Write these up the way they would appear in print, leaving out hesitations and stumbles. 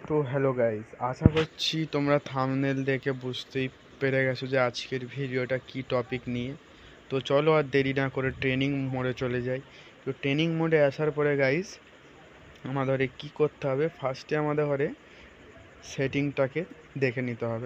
তো hello guys, আশা করছি তোমরা থাম্বনেল দেখে বুঝতেই পেরে গেছো যে আজকের ভিডিওটা কি টপিক নিয়ে। তো চলো আর দেরি না করে ট্রেনিং মোডে চলে যাই। তো ট্রেনিং মোডে আসার পরে গাইস আমাদের কি করতে হবে, ফার্স্টে আমাদের সেটিংটাকে দেখে নিতে হবে।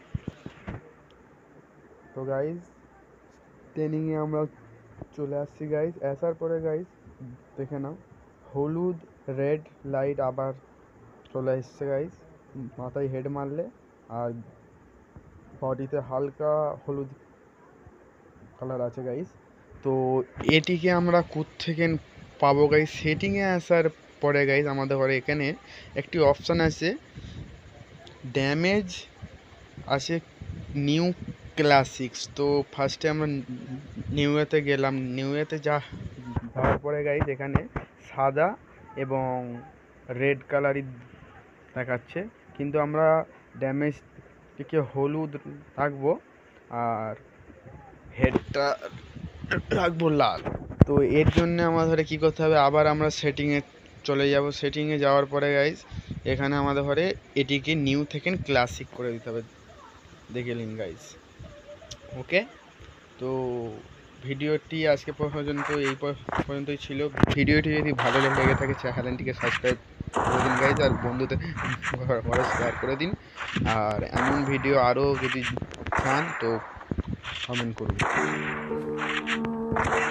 তো গাইস ট্রেনিংয়ে আমরা চলে আসছি গাইস। আসার পরে গাইস দেখে নাও, হলুদ রেড লাইট আবার চলে এসছে গাইস। মাথায় হেড মারলে আর বডিতে হালকা হলুদ কালার আছে গাইস। তো এটিকে আমরা কোত্থেকে পাবো গাইস? সেটিংয়ে আসার পরে গাইস আমাদের ঘরে এখানে একটি অপশান আছে, ড্যামেজ আছে নিউ ক্লাসিক্স। তো ফার্স্টে আমরা নিউতে গেলাম। নিউতে যাওয়ার পরে গাইস এখানে সাদা এবং রেড কালারই দেখাচ্ছে, কিন্তু আমরা ড্যামেজটিকে হলুদ রাখবো আর হেডটা রাখবো লাল। তো এর জন্য আমাদের কি করতে হবে, আবার আমরা সেটিংয়ে চলে যাব। সেটিংয়ে যাওয়ার পরে গাইস এখানে আমাদের ঘরে এটিকে নিউ থেকে ক্লাসিক করে দিতে হবে। দেখে নিন গাইস। ওকে, তো ভিডিওটি আজকে পর্যন্তই ছিল। ভিডিওটি যদি ভালো লেগে থাকে চ্যানেলটিকে সাবস্ক্রাইব করে দিন গাইজ, আর বন্ধুদের ঘরে শেয়ার করে দিন। আর এমন ভিডিও আরও যদি চান তো কমেন্ট করুন।